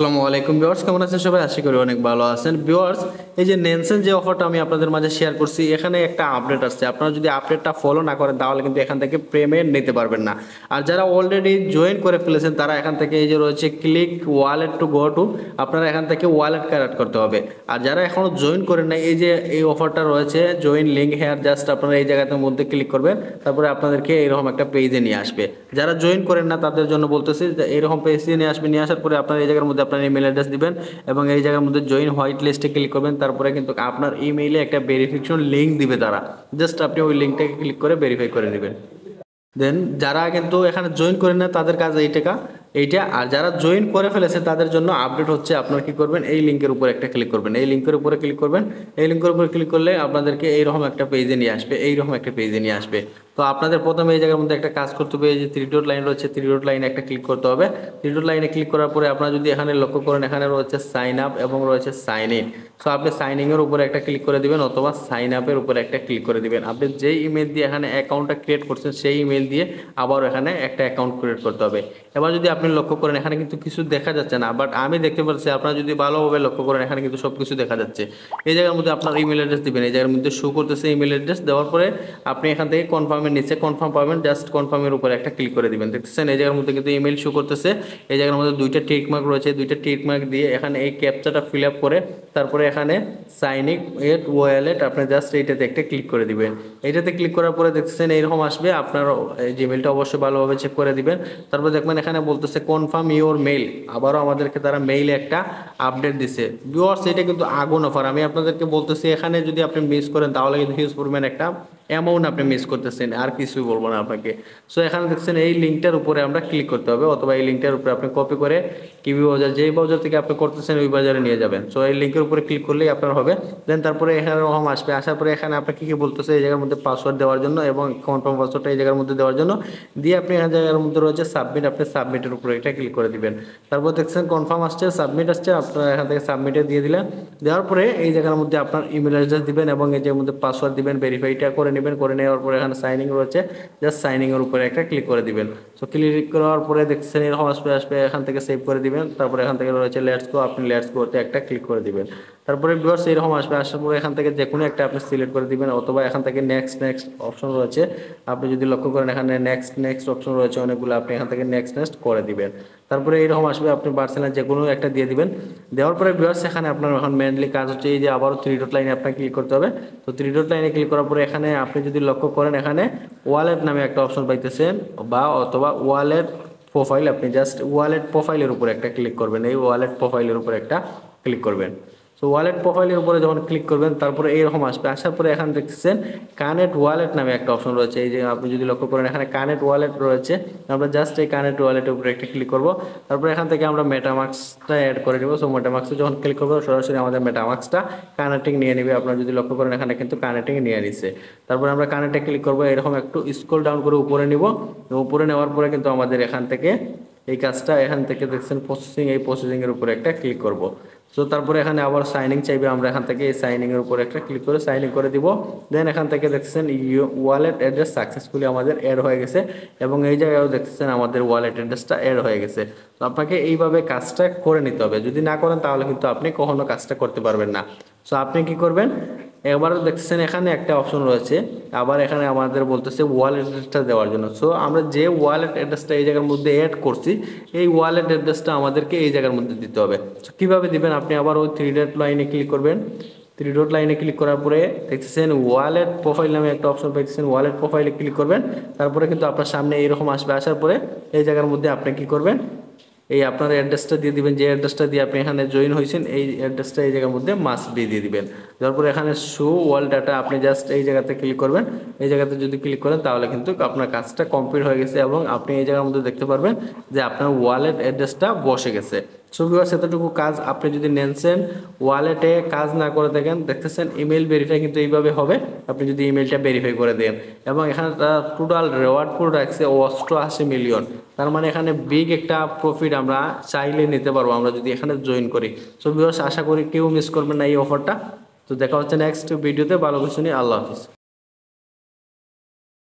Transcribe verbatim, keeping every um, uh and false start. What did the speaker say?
আসসালামু আলাইকুম ভিউয়ার্স, কেমন আছেন সবাই? আশা করি অনেক ভালো আছেন। ভিউয়ার্স, এই যে নেনসেন যে অফারটা আমি আপনাদের মাঝে শেয়ার করছি, এখানে একটা আপডেট আসছে। আপনারা যদি আপডেটটা ফলো না করেন তাহলে কিন্তু এখান থেকে পেমেন্ট নিতে পারবেন না। আর যারা অলরেডি জয়েন করে ফেলেছেন তারা এখান থেকে এই যে রয়েছে click wallet to go to, আপনারা এখান থেকে ওয়ালেট ক্রিয়েট করতে হবে। আর যারা এখনো জয়েন করেন নাই, এই যে এই অফারটা রয়েছে জয়েন লিঙ্ক হেয়ার, জাস্ট আপনারা এই জায়গাটার মধ্যে ক্লিক করবেন, তারপরে আপনাদেরকে এরকম একটা পেজে নিয়ে আসবে। যারা জয়েন করেন না তাদের জন্য বলতেছি যে এরকম পেজে নিয়ে আসবে। নিয়ে আসার পরে আপনার এই জায়গার মধ্যে আপনার ইমেল অ্যাড্রেস দিবেন এবং এই জায়গার মধ্যে জয়েন হোয়াইট লিস্টে ক্লিক করবেন। তারপরে কিন্তু আপনার ইমেইলে একটা ভেরিফিকেশন লিঙ্ক দিবে তারা, জাস্ট আপনি ওই লিঙ্কটাকে ক্লিক করে ভেরিফাই করে নেবেন। দেন যারা কিন্তু এখানে জয়েন করেন না তাদের কাজ এই টাকা এইটা। আর যারা জয়েন করে ফেলেছে তাদের জন্য আপডেট হচ্ছে, আপনারা কি করবেন, এই লিঙ্কের উপর একটা ক্লিক করবেন। এই লিঙ্কের উপরে ক্লিক করবেন। এই লিঙ্কের উপরে ক্লিক করলে আপনাদেরকে এইরকম একটা পেজে নিয়ে আসবে, এইরকম একটা পেজে নিয়ে আসবে। তো আপনাদের প্রথমে এই জায়গার মধ্যে একটা কাজ করতে হবে, এই যে থ্রি ডট লাইন রয়েছে, থ্রি ডট লাইনে একটা ক্লিক করতে হবে। থ্রি ডট লাইনে ক্লিক করার পরে আপনারা যদি এখানে লক্ষ্য করেন, এখানে রয়েছে সাইন আপ এবং রয়েছে সাইন ইন। সো আপনি সাইন ইনের উপরে একটা ক্লিক করে দিবেন অথবা সাইন আপের উপরে একটা ক্লিক করে দিবেন। আপনি যেই ইমেল দিয়ে এখানে অ্যাকাউন্টটা ক্রিয়েট করছেন সেই ইমেল দিয়ে আবার এখানে একটা অ্যাকাউন্ট ক্রিয়েট করতে হবে। এবার যদি আপনি লক্ষ্য করেন এখানে কিন্তু কিছু দেখা যাচ্ছে না, বাট আমি দেখতে পাচ্ছি। আপনারা যদি ভালোভাবে লক্ষ্য করেন এখানে কিন্তু সব কিছু দেখা যাচ্ছে। এই জায়গার মধ্যে আপনার ইমেল অ্যাড্রেস দিবেন, এই জায়গার মধ্যে শো করতেছে ইমেল অ্যাড্রেস। দেওয়ার পরে আপনি এখান থেকে কনফার্মের নিচে কনফার্ম পাবেন, জাস্ট কনফার্মের উপরে একটা ক্লিক করে দিবেন। দেখতেছেন এই জায়গার মধ্যে কিন্তু ইমেল শো করতেছে। এই জায়গার মধ্যে দুইটা টিক মার্ক রয়েছে, দুইটা টিক মার্ক দিয়ে এখানে এই ক্যাপচাটা ফিল আপ করে তারপরে এখানে সাইন ইন উইথ ওয়ালেট আপনি জাস্ট এইটাতে একটা ক্লিক করে দিবেন। এইটাতে ক্লিক করার পরে দেখতেছেন এইরকম আসবে। আপনার জিমেলটা অবশ্যই ভালোভাবে চেক করে দিবেন। তারপর দেখবেন এখানে বলতেছে কনফার্ম ইওর মেইল। আবারও আমাদেরকে তারা মেইলে একটা আপডেট দিছে। ভিউয়ার্স, এটা কিন্তু আগুন অফার। আমি আপনাদেরকে বলতেছি এখানে যদি আপনি মিস করেন তাহলে কিন্তু হিউজ পরিমাণ একটা অ্যামাউন্ট আপনি মিস করতেছেন, আর কিছুই বলবো না আপনাকে। সো এখানে দেখছেন এই লিঙ্কটার উপরে আমরা ক্লিক করতে হবে, অথবা এই লিঙ্কটার উপরে আপনি কপি করে কিবি বাজার, যেই বাজার থেকে আপনি করতেছেন ওই বাজারে নিয়ে যাবেন। সো এই লিঙ্কের উপরে ক্লিক করলেই আপনার হবে। দেন তারপরে এখানে রকম আসবে। আসার পরে এখানে আপনি কী কী বলতেছে এই জায়গার মধ্যে পাসওয়ার্ড দেওয়ার জন্য এবং কনফার্ম পাসওয়ার্ডটা এই জায়গার মধ্যে দেওয়ার জন্য দিয়ে আপনি এই জায়গার মধ্যে রয়েছে সাবমিট, আপনি সাবমিটের উপরে এটা ক্লিক করে দিবেন। তারপর দেখছেন কনফার্ম আসছে, সাবমিট আসছে, আপনারা এখান থেকে সাবমিটে দিয়ে দিলেন। দেওয়ার পরে এই জায়গার মধ্যে আপনার ইমেল অ্যাড্রেস দিবেন এবং এই জায়গার মধ্যে পাসওয়ার্ড দিবেন, ভেরিফাইটা করে নেবেন। করে নেওয়ার পরে এখানে সাইনিং রয়েছে, জাস্ট সাইনিংয়ের উপরে একটা ক্লিক করে দিবেন। সো ক্লিক করার পরে দেখছেন এরকম আসবে আসবে এখান থেকে সেভ করে দিবেন। তারপরে এখান থেকে রয়েছে লেটস গো, আপনি লেটস গোতে একটা ক্লিক করে দিবেন। তারপরে ভিউয়ার্স এরকম আসবে। আসার পরে এখান থেকে যে কোনো একটা আপনি সিলেক্ট করে দিবেন, অথবা এখান থেকে নেক্সট নেক্সট অপশন রয়েছে। আপনি যদি লক্ষ্য করেন এখানে নেক্সট নেক্সট অপশন রয়েছে অনেকগুলো, আপনি এখান থেকে নেক্সট নেক্সট করে দিবেন। তারপরে এইরকম আসবে, আপনি বার্সেলোনা যে কোনো একটা দিয়ে দিবেন। দেওয়ার পরে ভিউয়ার্স এখানে আপনার এখন মেনলি কাজ হচ্ছে এই যে আবারও থ্রি ডট লাইনে আপনাকে ক্লিক করতে হবে। তো থ্রি ডট লাইনে ক্লিক করার পরে এখানে আপনি যদি লক্ষ্য করেন এখানে ওয়ালেট নামে একটা অপশন পাইতেছেন, বা অথবা ওয়ালেট প্রোফাইল, আপনি জাস্ট ওয়ালেট প্রোফাইলের উপরে একটা ক্লিক করবেন। এই ওয়ালেট প্রোফাইলের উপরে একটা ক্লিক করবেন। সো ওয়ালেট প্রোফাইলের উপরে যখন ক্লিক করবেন তারপরে এইরকম আসবে। আসার পরে এখানে দেখতেছেন কানেক্ট ওয়ালেট নামে একটা অপশন রয়েছে। এই যে আপনি যদি লক্ষ্য করেন এখানে কানেক্ট ওয়ালেট রয়েছে, আমরা জাস্ট এই কানেক্ট ওয়ালেটের উপরে একটা ক্লিক করব। তারপরে এখান থেকে আমরা মেটামাক্সটা অ্যাড করে দেবো। সো মেটামাক্সে যখন ক্লিক করবো সরাসরি আমাদের মেটামাক্সটা কানেক্টিং নিয়ে নেবে। আপনারা যদি লক্ষ্য করেন এখানে কিন্তু কানেক্টিং নিয়ে নিচ্ছে। তারপরে আমরা কানেক্টে ক্লিক করবো, এরকম একটু স্ক্রল ডাউন করে উপরে নিব। উপরে নেওয়ার পরে কিন্তু আমাদের এখান থেকে এই কাজটা এখান থেকে দেখছেন প্রসেসিং, এই প্রসেসিংয়ের উপরে একটা ক্লিক করব। সো তারপরে এখানে আবার সাইনিং চাইবে, আমরা এখান থেকে এই সাইনিংয়ের উপরে একটা ক্লিক করে সাইনিং করে দিব। দেন এখান থেকে দেখছেন ওয়ালেট অ্যাড্রেস সাকসেসফুলি আমাদের অ্যাড হয়ে গেছে এবং এই জায়গায়ও দেখতেছেন আমাদের ওয়ালেট অ্যাড্রেসটা অ্যাড হয়ে গেছে। তো আপনাকে এইভাবে কাজটা করে নিতে হবে। যদি না করেন তাহলে কিন্তু আপনি কখনো কাজটা করতে পারবেন না। সো আপনি কি করবেন, এবার দেখছেন এখানে একটা অপশন রয়েছে, আবার এখানে আমাদের বলতেছে ওয়ালেট অ্যাড্রেসটা দেওয়ার জন্য। সো আমরা যে ওয়ালেট অ্যাড্রেসটা এই জায়গার মধ্যে অ্যাড করছি এই ওয়ালেট অ্যাড্রেসটা আমাদেরকে এই জায়গার মধ্যে দিতে হবে। সো কীভাবে দিবেন, আপনি আবার ওই থ্রি ডট লাইনে ক্লিক করবেন। থ্রি ডট লাইনে ক্লিক করার পরে দেখতেছেন ওয়ালেট প্রোফাইল নামে একটা অপশন পাইতেছেন, ওয়ালেট প্রোফাইলে ক্লিক করবেন। তারপরে কিন্তু আপনার সামনে এইরকম আসবে। আসার পরে এই জায়গার মধ্যে আপনি কি করবেন, এই আপনার অ্যাড্রেসটা দিয়ে দিবেন, যে অ্যাড্রেসটা দিয়ে আপনি এখানে জয়েন হয়েছেন এই অ্যাড্রেসটা এই জায়গার মধ্যে মাস্ট বি দিয়ে দিবেন। তারপরে এখানে শো ওয়াল ডাটা আপনি জাস্ট এই জায়গাতে ক্লিক করবেন। এই জায়গাতে যদি ক্লিক করেন তাহলে কিন্তু আপনার কাজটা কমপ্লিট হয়ে গেছে এবং আপনি এই জায়গার মধ্যে দেখতে পারবেন যে আপনার ওয়ালেট অ্যাড্রেসটা বসে গেছে। সো ভিউয়ার্স, এতটুকু কাজ। আপনি যদি নেনসেন ওয়ালেটে কাজ না করে থাকেন, দেখতেছেন ইমেল ভেরিফাই কিন্তু এইভাবে হবে। আপনি যদি ইমেলটা ভেরিফাই করে দেন এবং এখানে টোটাল রেওয়ার্ড পুল রাখছে অষ্টআশি মিলিয়ন, তার মানে এখানে বিগ একটা প্রফিট আমরা চাইলে নিতে পারবো আমরা যদি এখানে জয়েন করি। সো ভিউয়ার্স, আশা করি কেউ মিস করবেন না এই অফারটা। তো দেখা হচ্ছে নেক্সট ভিডিওতে ভালো কিছু নিয়ে। আল্লাহ হাফিজ।